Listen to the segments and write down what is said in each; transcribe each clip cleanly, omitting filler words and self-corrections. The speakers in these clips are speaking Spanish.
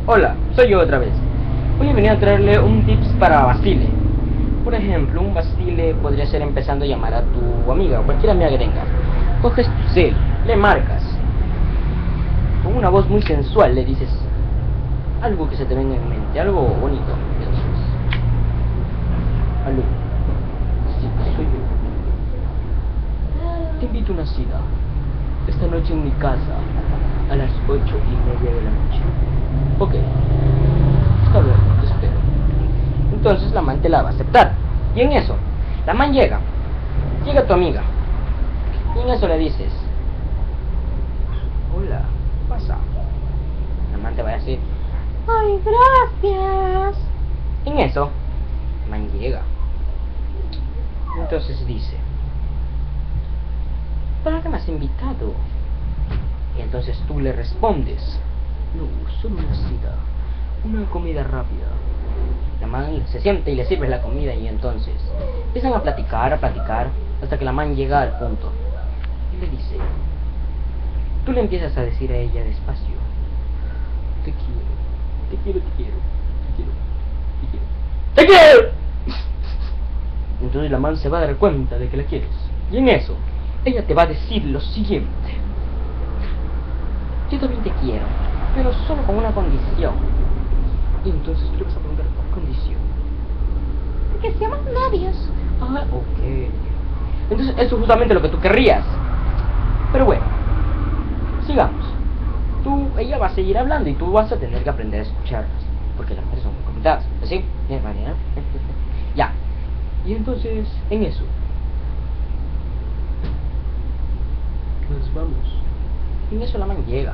Hola, soy yo otra vez. Hoy he venido a traerle un tips para Bastille. Por ejemplo, un Bastille podría ser empezando a llamar a tu amiga o cualquier amiga que tengas. Coges tu cel, le marcas. Con una voz muy sensual le dices algo que se te venga en mente, algo bonito. Le dices: aló, sí, soy yo. Te invito a una cita esta noche en mi casa a las 8:30 de la noche. Ok, está bien, te espero. Entonces la man te la va a aceptar. Y en eso, la man llega tu amiga. Y en eso le dices: hola, ¿qué pasa? La man te va a decir: ay, gracias. En eso, la man llega. Entonces dice: ¿para qué me has invitado? Y entonces tú le respondes: no, solo una cita, una comida rápida. La man se siente y le sirves la comida y entonces empiezan a platicar, hasta que la man llega al punto. Y le dice, tú le empiezas a decir a ella despacio: te quiero, te quiero, te quiero, te quiero, te quiero, ¡te quiero! Entonces la man se va a dar cuenta de que la quieres. Y en eso, ella te va a decir lo siguiente: yo también te quiero, pero solo con una condición. Y entonces tú le vas a preguntar: ¿cuál condición? Que seamos novios. Ah, ok. Entonces eso es justamente lo que tú querrías. Pero bueno, sigamos. Ella va a seguir hablando y tú vas a tener que aprender a escucharlas, porque las mujeres son muy complicadas. ¿Así? Bien, vale, ¿no? Ya. Y entonces, en eso, nos vamos. Y en eso la man llega.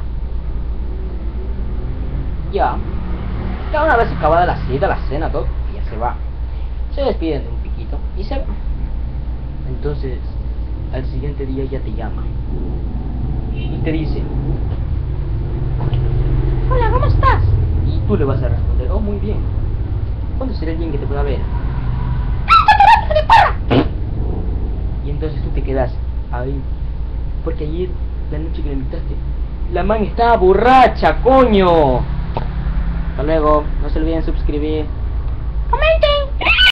Ya una vez acabada la cita, la cena, todo, ya se va. Se despiden de un piquito y se va. Entonces, al siguiente día ella te llama y te dice: hola, ¿cómo estás? Y tú le vas a responder: oh, muy bien. ¿Cuándo será el día en que te pueda ver? Y entonces tú te quedas ahí, porque ayer, la noche que le invitaste, la man estaba borracha, coño. Hasta luego, no se olviden suscribir. Comenten.